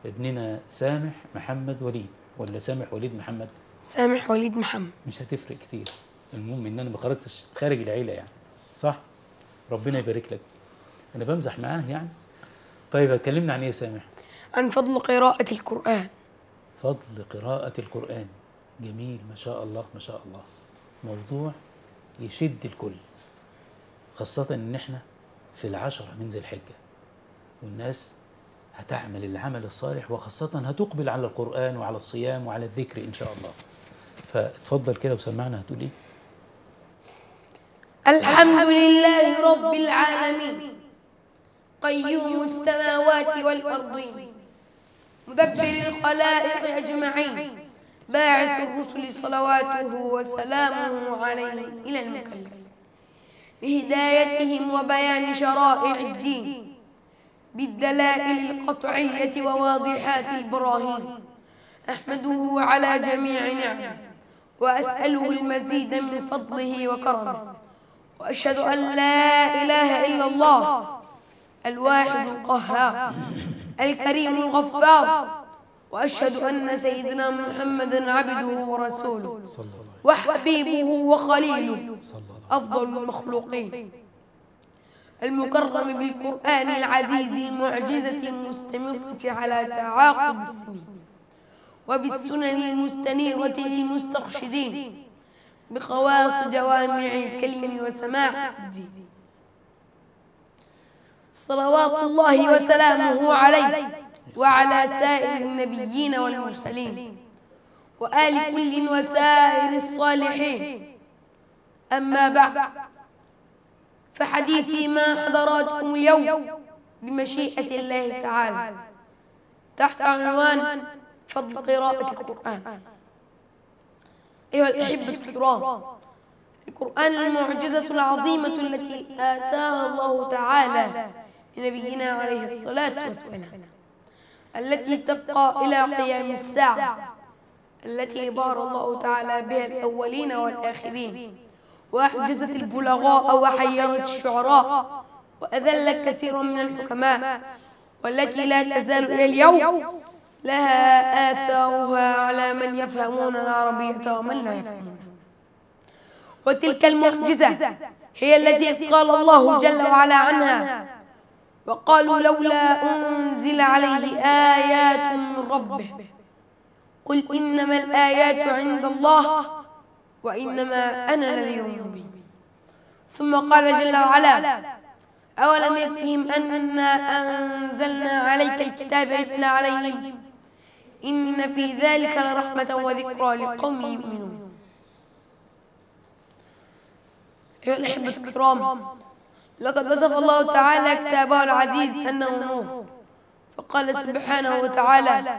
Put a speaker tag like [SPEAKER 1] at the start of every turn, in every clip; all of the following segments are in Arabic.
[SPEAKER 1] ابننا سامح محمد وليد ولا سامح وليد محمد؟
[SPEAKER 2] سامح وليد محمد.
[SPEAKER 1] مش هتفرق كتير، المهم ان انا ما خرجتش خارج العيله يعني، صح؟ ربنا يبارك لك. انا بمزح معاه يعني. طيب اتكلمنا عن ايه يا سامح؟
[SPEAKER 2] عن فضل قراءة القرآن.
[SPEAKER 1] فضل قراءة القرآن، جميل ما شاء الله ما شاء الله. موضوع يشد الكل، خاصة ان احنا في العشرة من ذي الحجة، والناس هتعمل العمل الصالح، وخاصة هتقبل على القرآن وعلى الصيام وعلى الذكر إن شاء الله. فاتفضل كده وسمعنا هتقول إيه؟
[SPEAKER 2] الحمد لله رب العالمين، قيوم السماوات والأرضين، مدبر الخلائق أجمعين، باعث الرسل صلواته وسلامه عليهم إلى المكلفين، لهدايتهم وبيان شرائع الدين بالدلائل القطعية وواضحات البراهين. أحمده على جميع نعمه وأسأله المزيد من فضله وكرمه، وأشهد أن لا إله إلا الله الواحد القهار الكريم الغفار، وأشهد أن سيدنا محمدًا عبده ورسوله وحبيبه وخليله أفضل المخلوقين، المكرم بالقرآن العزيز المعجزة المستمرة على تعاقب السنين، وبالسنن المستنيرة للمسترشدين، بخواص جوامع الكلم وسماحة الدين. صلوات الله وسلامه عليه وعلى سائر النبيين والمرسلين وآل كل وسائر الصالحين. أما بعد، فحديثي مع حضراتكم اليوم بمشيئة الله تعالى تحت عنوان فضل قراءة القرآن. أيها الأحبة الكرام، القرآن المعجزة العظيمة التي آتاها الله تعالى لنبينا عليه الصلاة والسلام، التي تبقى إلى قيام الساعة، التي بهر الله تعالى بها الأولين والآخرين، وأعجزت البلغاء وحيرت الشعراء وأذلت كثيرا من الحكماء، والتي لا تزال إلى اليوم لها آثارها على من يفهمون العربية ومن لا يفهمون. وتلك المعجزة هي التي قال الله جل وعلا عنها: وقالوا لولا أنزل عليه آيات من ربه قل إنما الآيات عند الله وإنما أنا نذير مبين. ثم قال جل وعلا: أولم يكفهم أنا أنزلنا عليك الكتاب يتلى عليهم إن في ذلك لرحمة وذكرى لقوم يؤمنون. أيها الأحبة الكرام، لقد وصف الله تعالى كتابه العزيز أنه نور، فقال سبحانه وتعالى: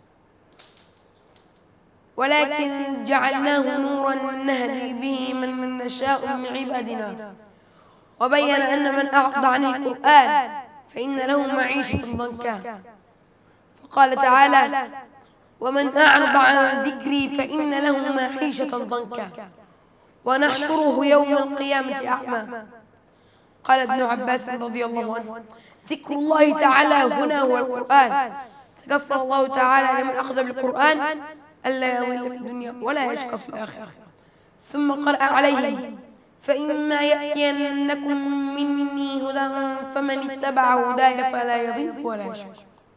[SPEAKER 2] ولكن جعلناه نورا نهدي به من نشاء من عبادنا، وبين أن من أعرض عن القرآن فإن له معيشة ضنكا. فقال تعالى: ومن أعرض عن ذكري فإن له معيشة ضنكا ونحشره يوم القيامة أعمى. قال ابن عباس رضي الله عنه: ذكر الله تعالى هنا هو القرآن، تكفل الله تعالى لمن أخذ بالقرآن ألا يضل في الدنيا ولا يشقى في الآخرة. ثم قرأ عليهم: فإما يأتينكم مني هدى فمن اتبع هداي فلا يضل ولا يشقى.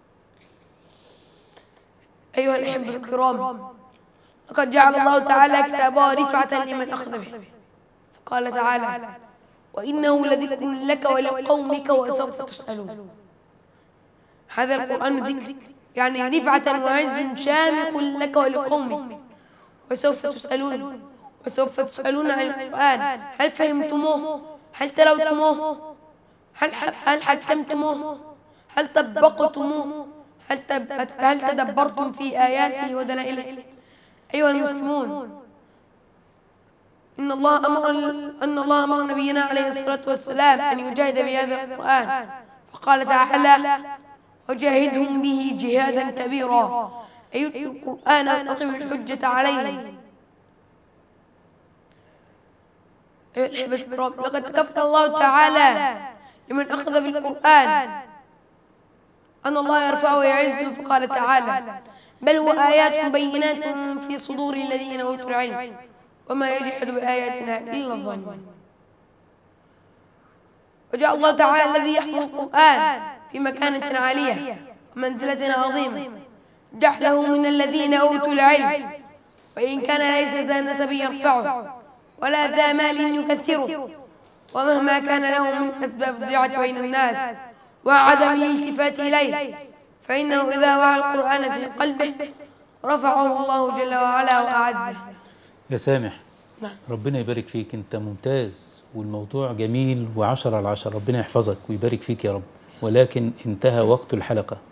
[SPEAKER 2] أيها الأحبة الكرام، لقد جعل الله تعالى كتابه رفعة لمن أخذ به، فقال تعالى: وإنه لذكر لك ولقومك وسوف تسألون. هذا القرآن ذكر، يعني رفعة وعز شامخ لك ولقومك، وسوف تسألون. وسوف تسألون عن القرآن، هل فهمتموه؟ هل تلوتموه؟ هل حكمتموه؟ هل طبقتموه؟ هل تدبرتم في آياته ودلائله؟ أيها المسلمون، إن الله أمر نبينا عليه الصلاة والسلام أن يجاهد بهذا القرآن، فقال تعالى: وجاهدهم به جهادا كبيرا، أي القرآن أقم الحجة عليه. لقد تكفل الله تعالى لمن أخذ بالقرآن أن الله يرفعه ويعزه، فقال تعالى: بل هو آيات بينات في صدور الذين أوتوا العلم وما يجحد بآياتنا إلا الظالمون. وجاء الله تعالى الذي يحفظ القرآن في مكانة عالية ومنزلة عظيمة، جعله من الذين أوتوا العلم، وإن كان ليس ذا نسب يرفعه ولا ذا مال يكثره، ومهما كان له من أسباب الضيعة بين الناس وعدم الالتفات إليه، فإنه إذا وعى القرآن في قلبه رفعه الله جل وعلا وأعزه.
[SPEAKER 1] يا سامح،
[SPEAKER 2] نعم.
[SPEAKER 1] ربنا يبارك فيك، أنت ممتاز والموضوع جميل و10 على 10. ربنا يحفظك ويبارك فيك يا رب، ولكن انتهى وقت الحلقة.